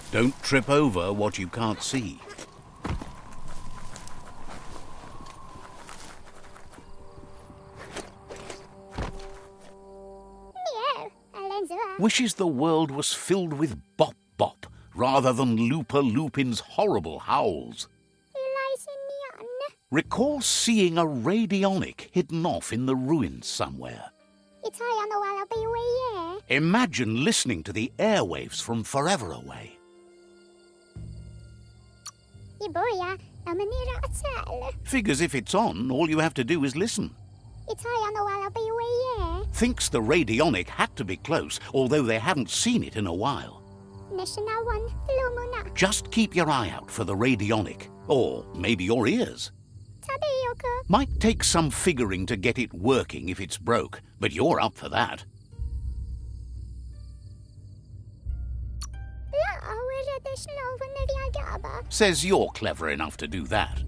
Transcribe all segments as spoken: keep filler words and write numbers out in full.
Don't trip over what you can't see. Wishes the world was filled with Bop Bop rather than Looper Lupin's horrible howls. Recall seeing a radionic hidden off in the ruins somewhere. Imagine listening to the airwaves from forever away. Figures if it's on, all you have to do is listen. Thinks the radionic had to be close, although they haven't seen it in a while. Just keep your eye out for the radionic, or maybe your ears. Might take some figuring to get it working if it's broke, but you're up for that. Says you're clever enough to do that.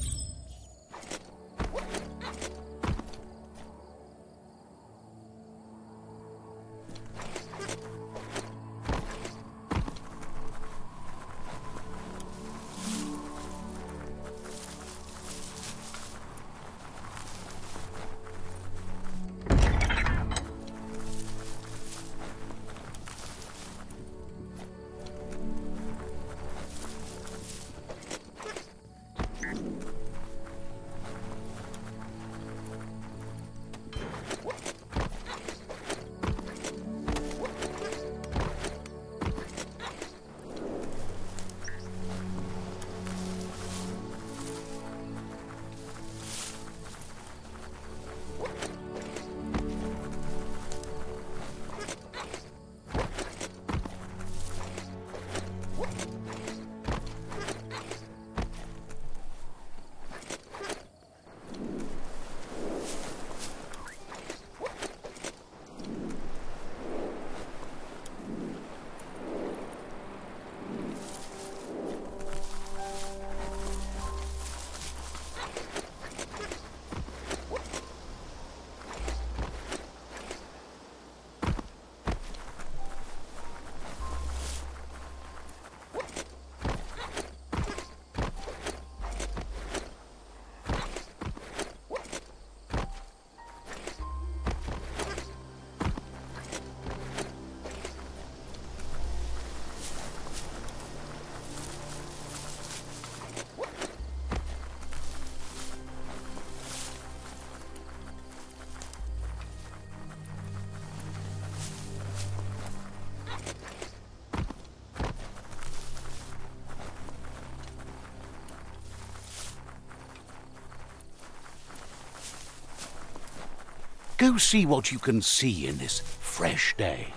Go see what you can see in this fresh day.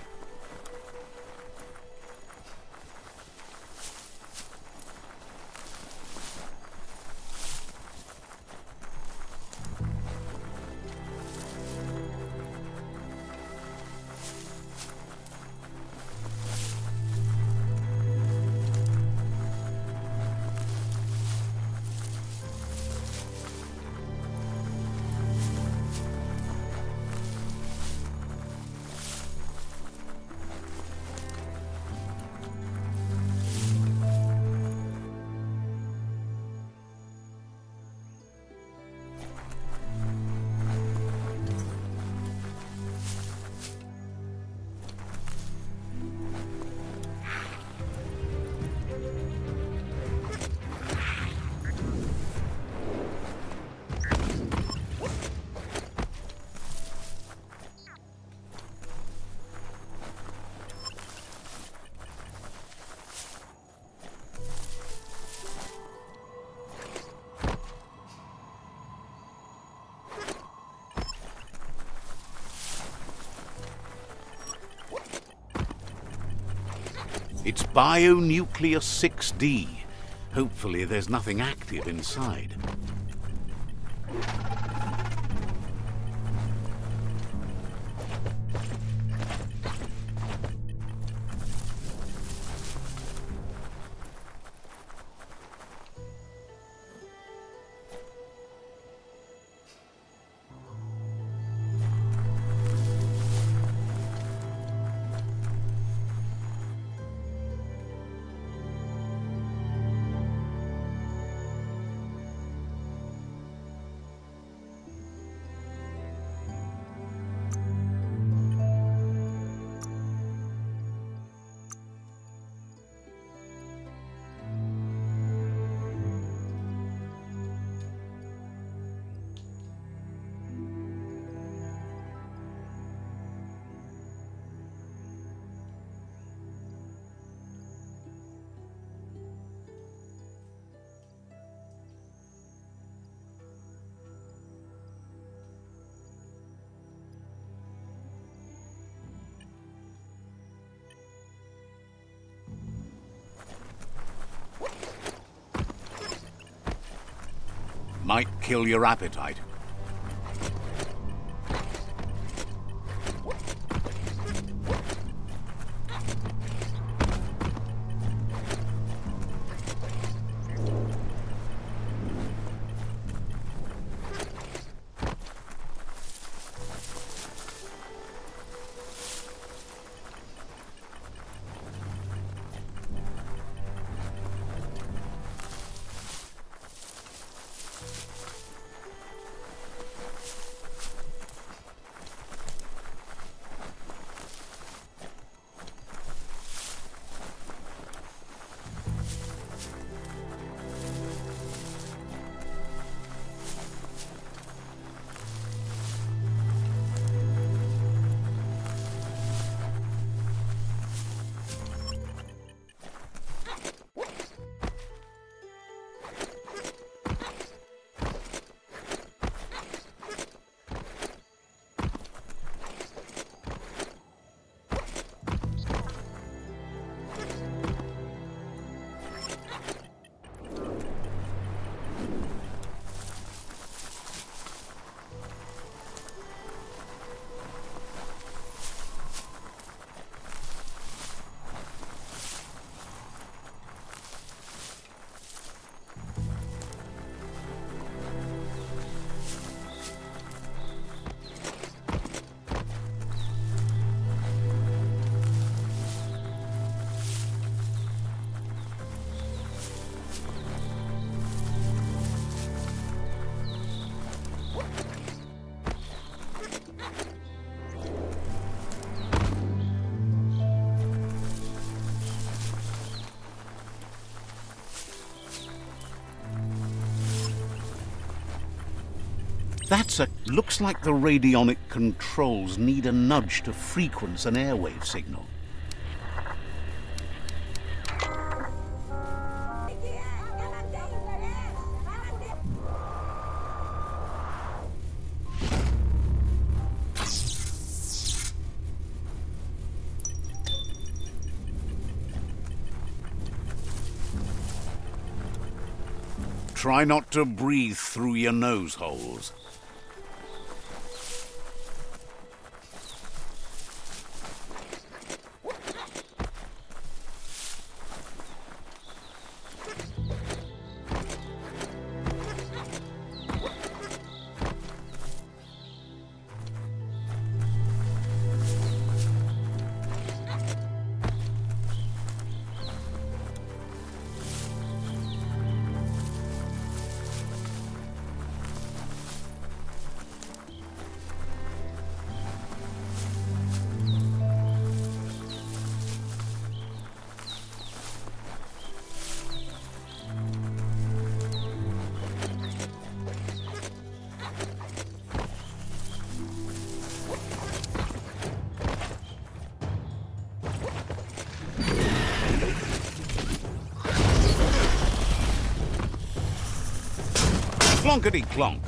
It's Bionucleus six D. Hopefully there's nothing active inside. Might kill your appetite. That's a... looks like the radionic controls need a nudge to frequency an airwave signal. Try not to breathe through your nose holes. Clonkety clonk.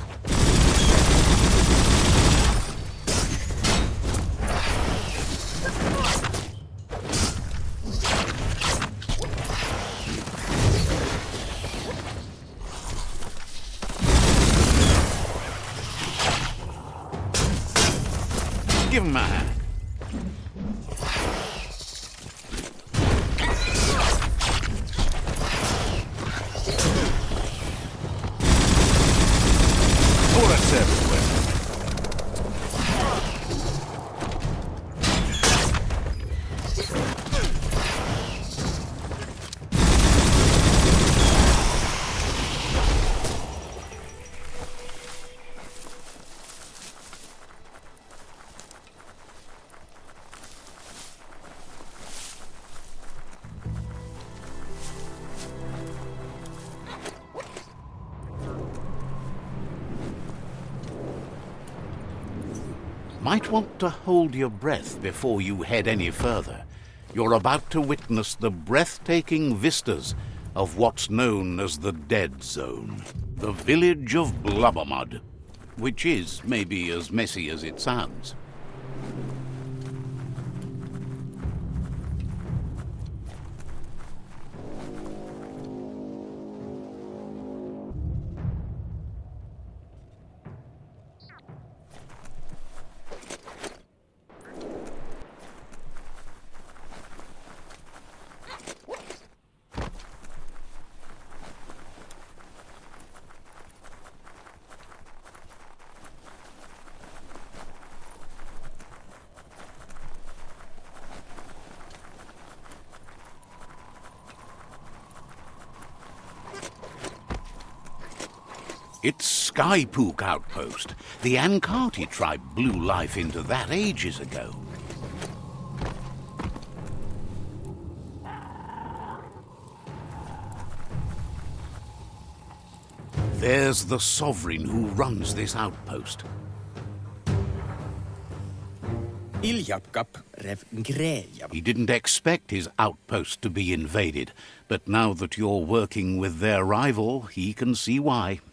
Give him a hand. Might want to hold your breath before you head any further. You're about to witness the breathtaking vistas of what's known as the Dead Zone, the village of Blubbermud, which is maybe as messy as it sounds. It's Skypook Outpost. The Ankati tribe blew life into that ages ago. There's the Sovereign who runs this outpost. He didn't expect his outpost to be invaded, but now that you're working with their rival, he can see why.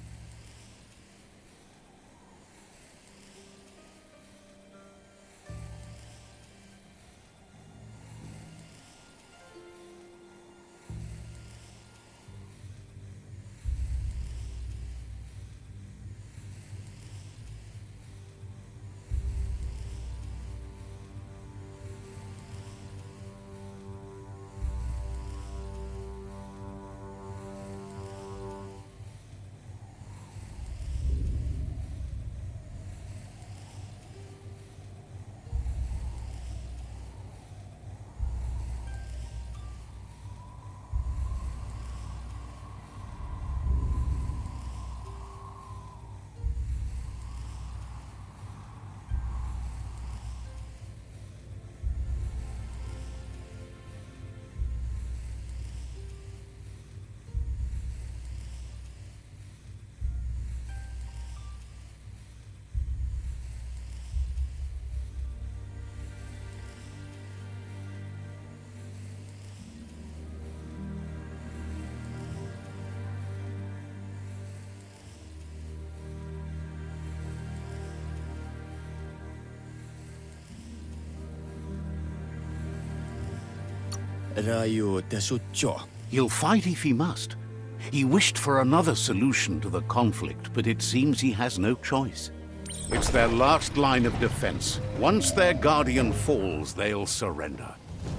He'll fight if he must. He wished for another solution to the conflict, but it seems he has no choice. It's their last line of defense. Once their guardian falls, they'll surrender.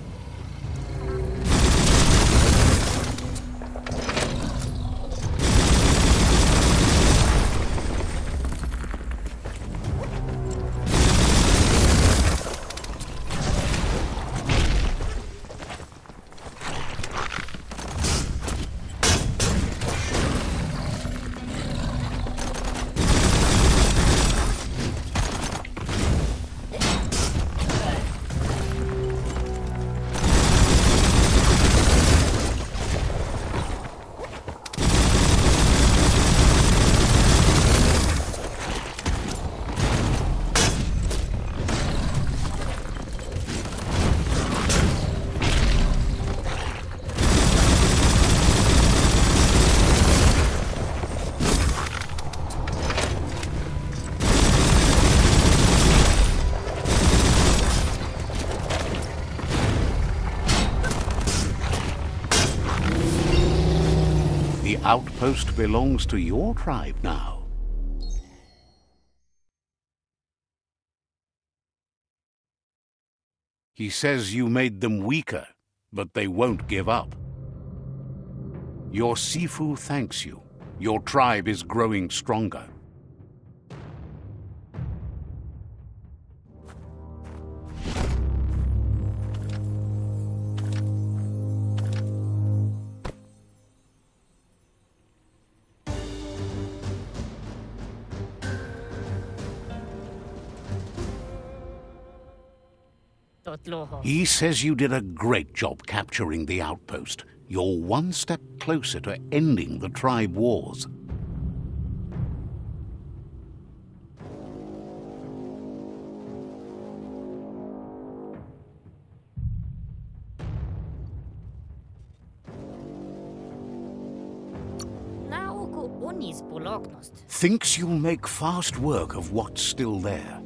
The outpost belongs to your tribe now. He says you made them weaker, but they won't give up. Your Sifu thanks you. Your tribe is growing stronger. He says you did a great job capturing the outpost. You're one step closer to ending the tribe wars. Thinks you'll make fast work of what's still there.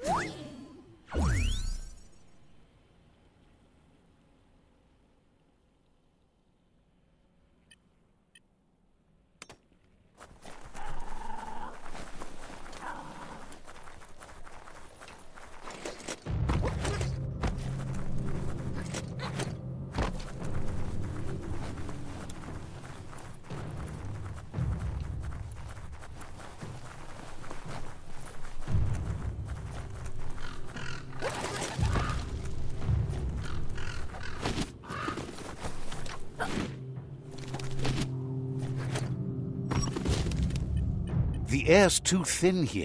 The air's too thin here.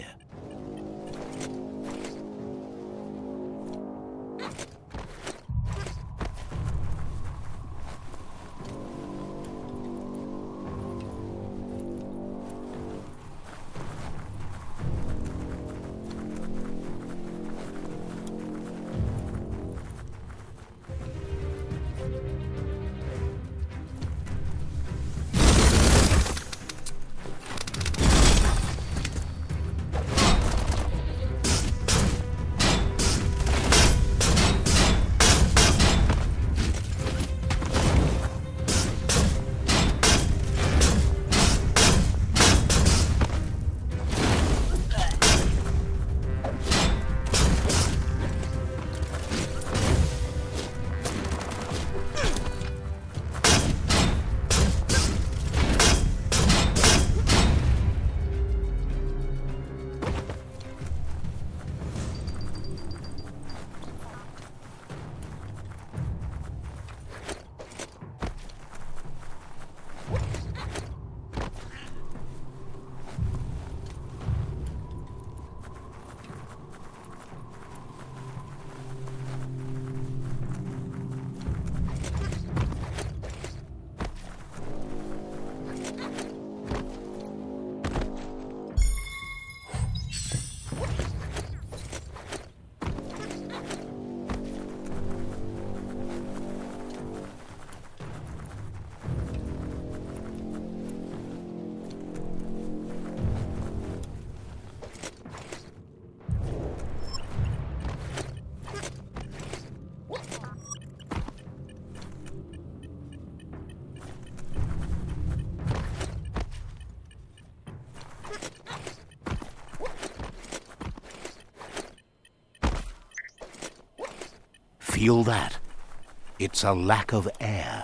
Feel that? It's a lack of air.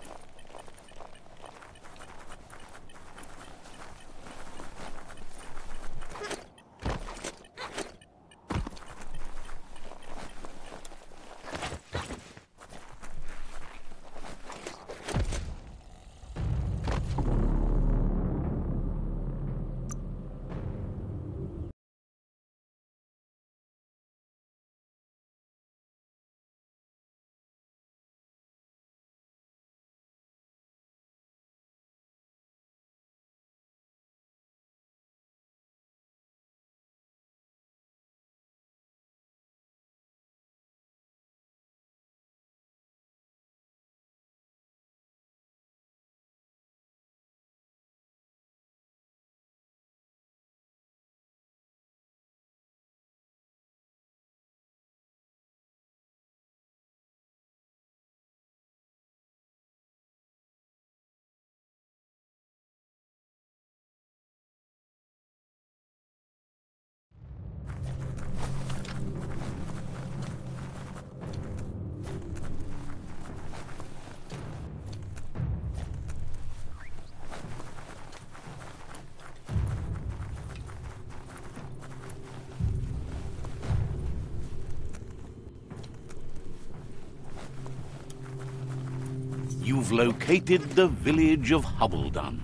You've located the village of Hubbledun.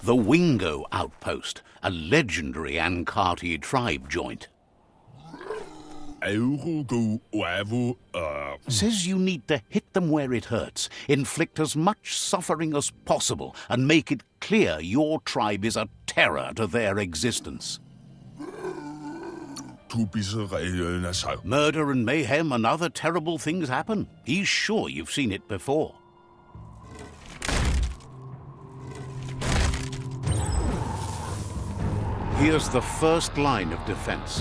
The Wingo Outpost, a legendary Ankati tribe joint. Says you need to hit them where it hurts, inflict as much suffering as possible, and make it clear your tribe is a terror to their existence. Murder and mayhem and other terrible things happen. He's sure you've seen it before. Here's the first line of defense.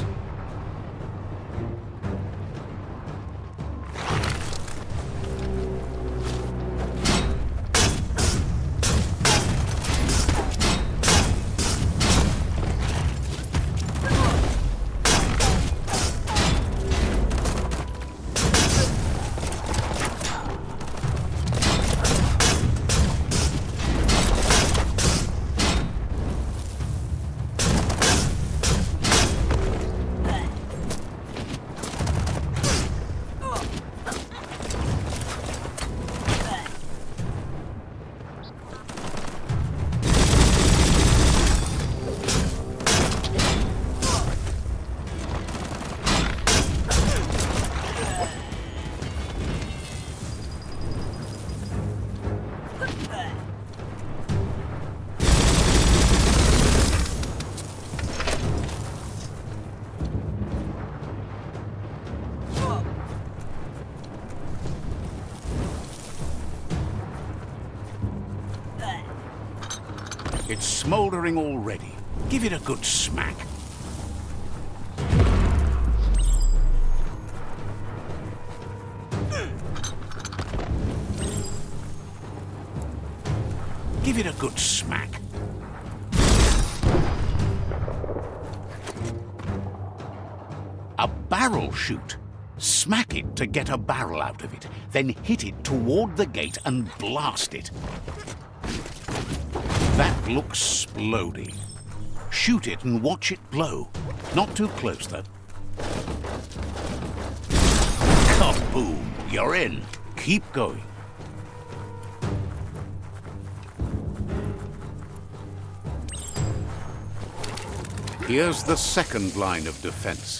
It's smouldering already. Give it a good smack. Give it a good smack. A barrel shoot. Smack it to get a barrel out of it, then hit it toward the gate and blast it. That looks splody. Shoot it and watch it blow. Not too close, though. Kaboom! You're in. Keep going. Here's the second line of defense.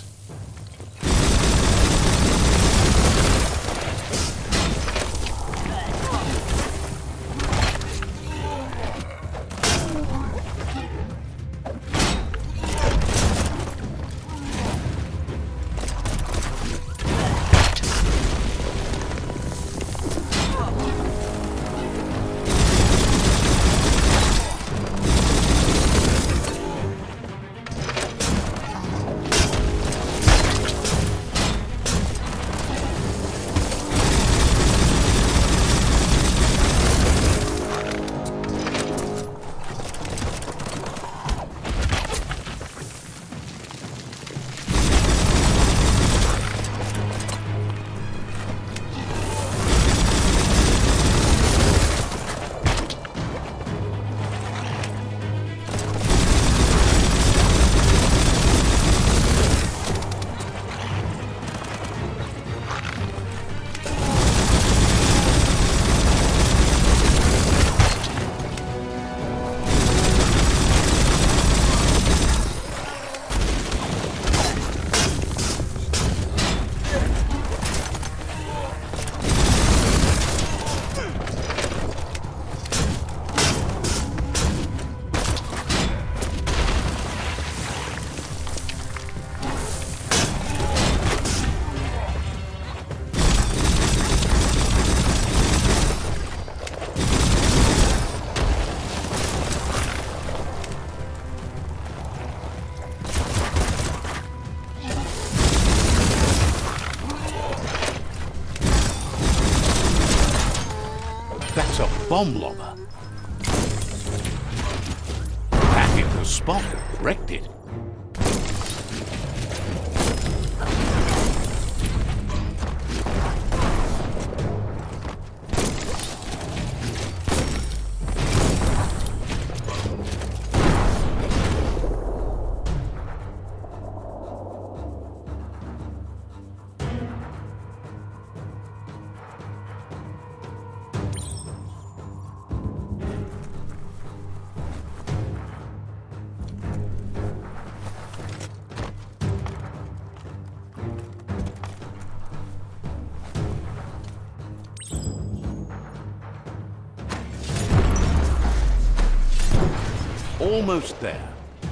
That's a bomb lobber. That hit the spot, wrecked it. almost there.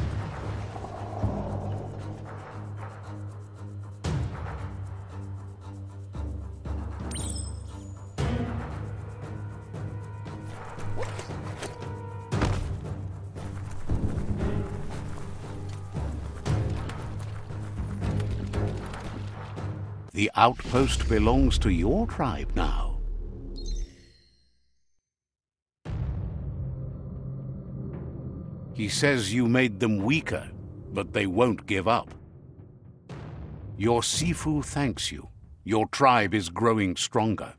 The outpost belongs to your tribe now. He says you made them weaker, but they won't give up. Your Sifu thanks you. Your tribe is growing stronger.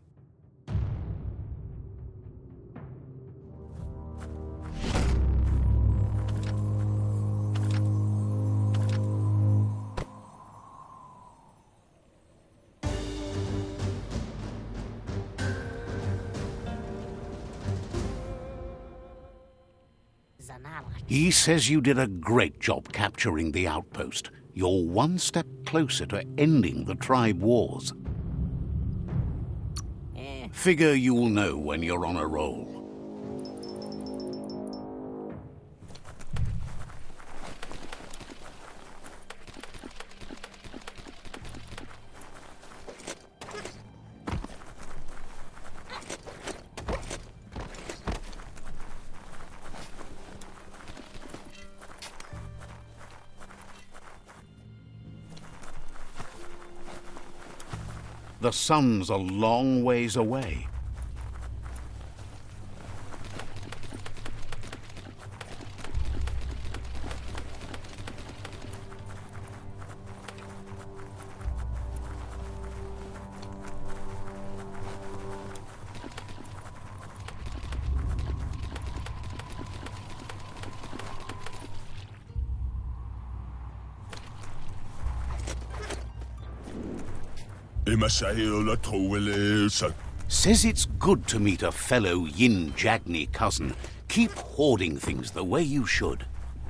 He says you did a great job capturing the outpost. You're one step closer to ending the tribe wars. Figure you'll know when you're on a roll. The sun's a long ways away. Says it's good to meet a fellow Yin Jagni cousin. Keep hoarding things the way you should.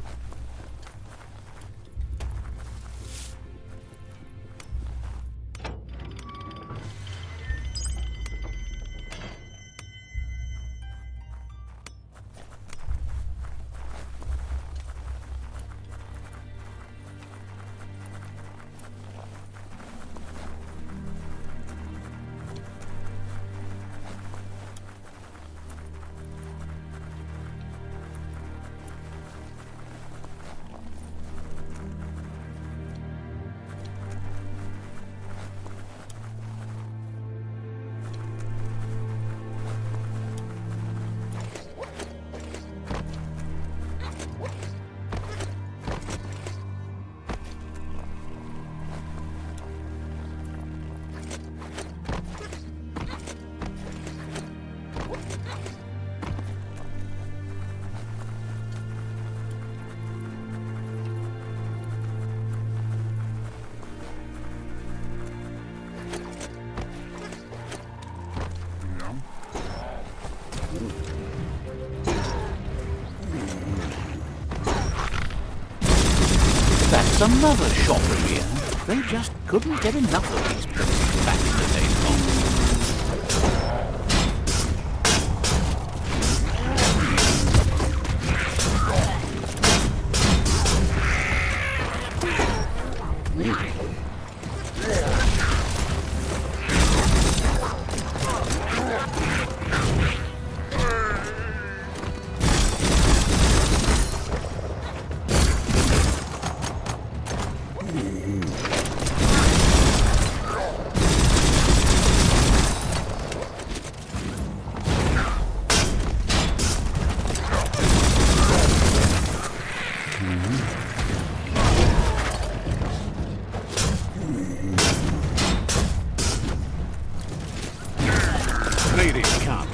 That's another shopper here. They just couldn't get enough of these places back in the days gone. Ladies, count.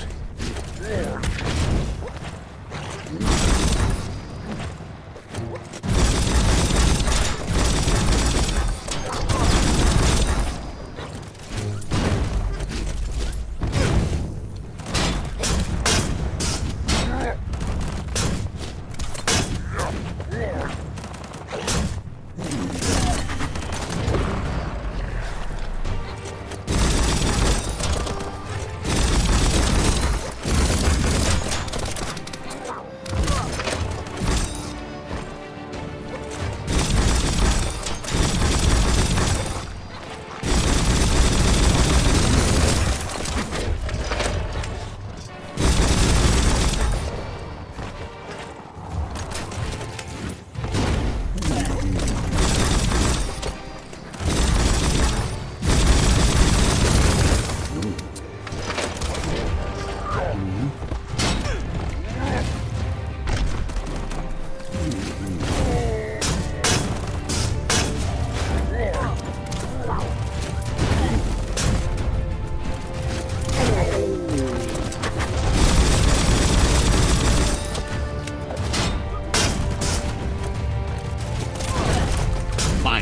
Mine.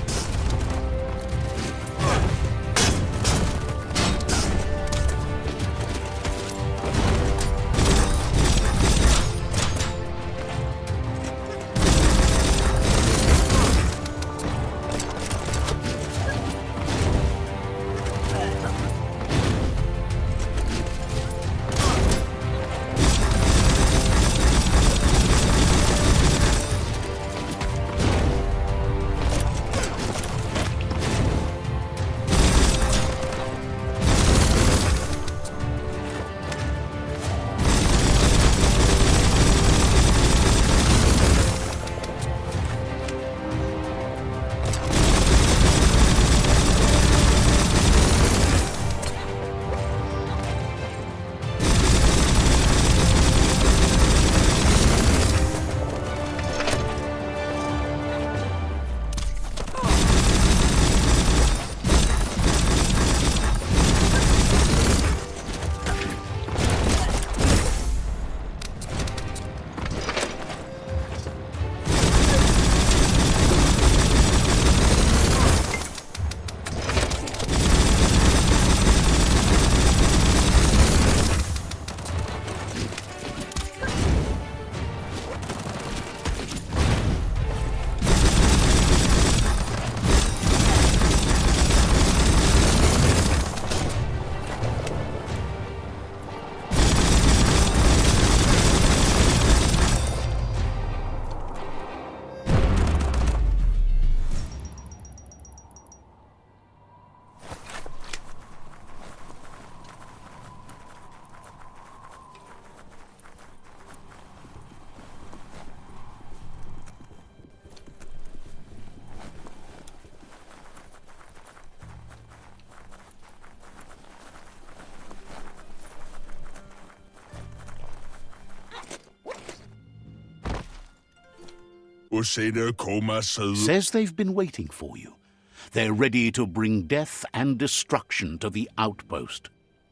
Says they've been waiting for you. They're ready to bring death and destruction to the outpost.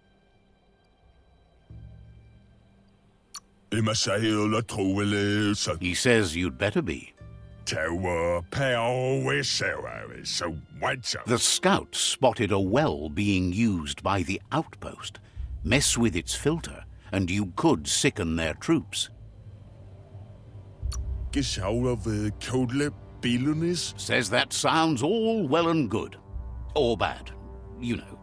He says you'd better be. The scouts spotted a well being used by the outpost. Mess with its filter, and you could sicken their troops. Says that sounds all well and good. Or bad, you know.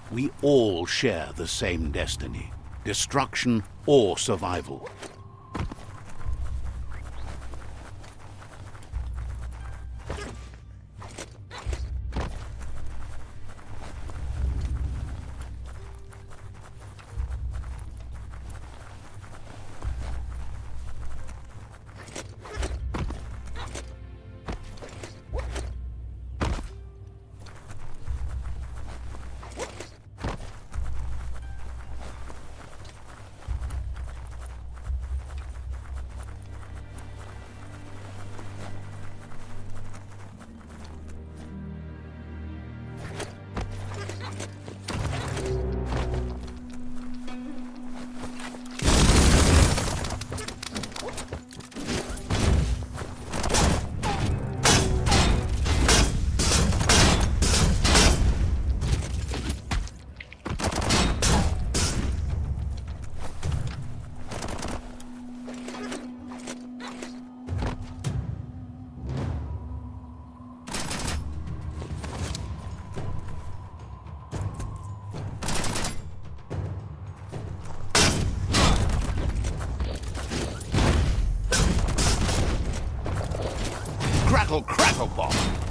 We all share the same destiny, destruction or survival. Crackle, crackle, bomb!